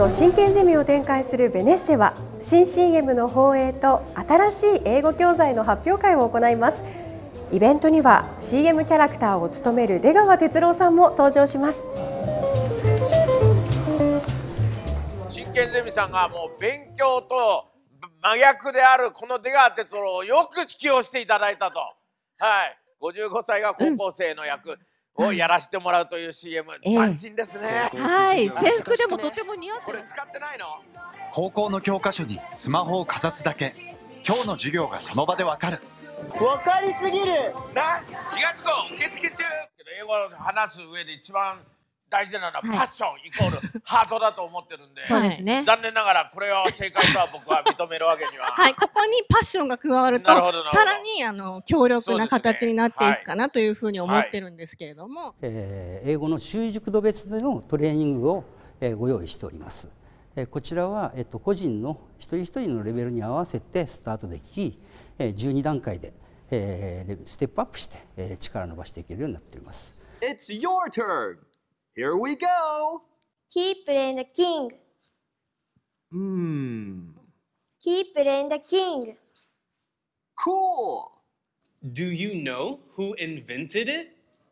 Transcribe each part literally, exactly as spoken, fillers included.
の真剣ゼミを展開するベネッセは新 シーエム の放映と新しい英語教材の発表会を行います。イベントには シーエム キャラクターを務める出川哲朗さんも登場します。 真剣ゼミさんがもう勉強と真逆であるこの出川哲朗をよく起用していただいたと、はい、ごじゅうごさいが高校生の役をやらせてもらうという シーエム、うん、斬新ですね、 えー、はい制服でもとても似合ってこれ使ってないの？ 高校の教科書にスマホをかざすだけ、今日の授業がその場でわかる。 わかりすぎるな、しがつ号受付中。英語を話す上で一番大事なのはパッションイコールハートだと思ってるんで、 そうですね、 残念ながらこれを正解とは僕は認めるわけにははい、ここにパッションが加わるとさらにあの強力な形になっていくかなというふうに思ってるんですけれども、はい、 えー、英語の習熟度別でのトレーニングを、えー、ご用意しております。えー、こちらは、えっと、個人の一人一人のレベルに合わせてスタートでき、えー、じゅうにだんかいで、えー、ステップアップして、えー、力を伸ばしていけるようになっております。 It's your turn. Here we go. Keep playing the king. Hmm. Keep playing the king. Cool. Do you know who invented it?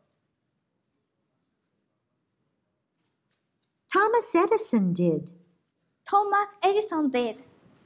Thomas Edison did. Thomas Edison did.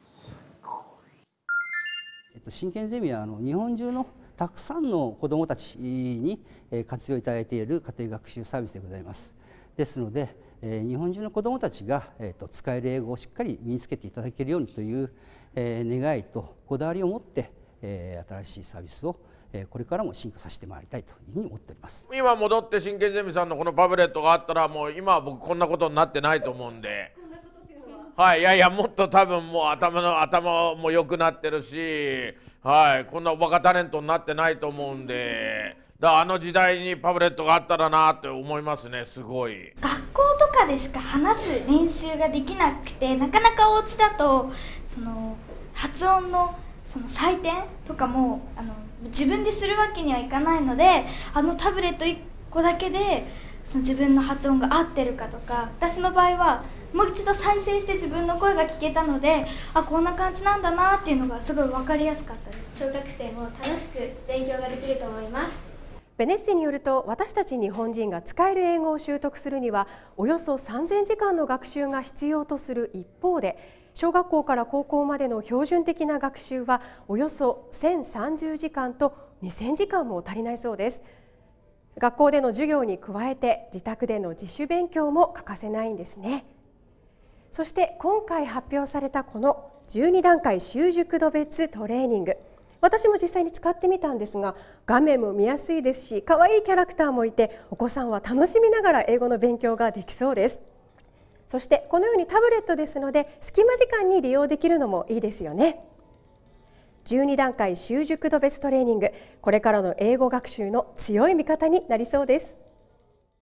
えっと、真剣ゼミはあの日本中のたくさんの子どもたちに活用いただいている家庭学習サービスでございます。ですので、えー、日本中の子どもたちが、えー、と使える英語をしっかり身につけていただけるようにという、えー、願いとこだわりを持って、えー、新しいサービスを、えー、これからも進化させてまいりたいというふうに思っております。 今戻って真剣ゼミさんのこのパブレットがあったらもう今は僕こんなことになってないと思うんで、はい、いやいやもっと多分もう頭の頭も良くなってるし、はい、こんなおバカタレントになってないと思うんで。だからあの時代にパブレットがあったらなって思いますね。すごい学校とかでしか話す練習ができなくて、なかなかお家だとその発音のその採点とかもあの自分でするわけにはいかないので、あのタブレットいっこだけでその自分の発音が合ってるかとか、私の場合はもう一度再生して自分の声が聞けたので、あ、こんな感じなんだなっていうのがすごい分かりやすかったです。小学生も楽しく勉強ができると思います。 ベネッセによると、私たち日本人が使える英語を習得するにはおよそさんぜんじかんの学習が必要とする一方で、小学校から高校までの標準的な学習はおよそせんさんじゅうじかんとにせんじかんも足りないそうです。学校での授業に加えて自宅での自主勉強も欠かせないんですね。そして今回発表されたこのじゅうにだんかい習熟度別トレーニング、私も実際に使ってみたんですが、画面も見やすいですし、可愛いキャラクターもいて、お子さんは楽しみながら英語の勉強ができそうです。そしてこのようにタブレットですので、隙間時間に利用できるのもいいですよね。じゅうにだんかい習熟度別トレーニング、これからの英語学習の強い味方になりそうです。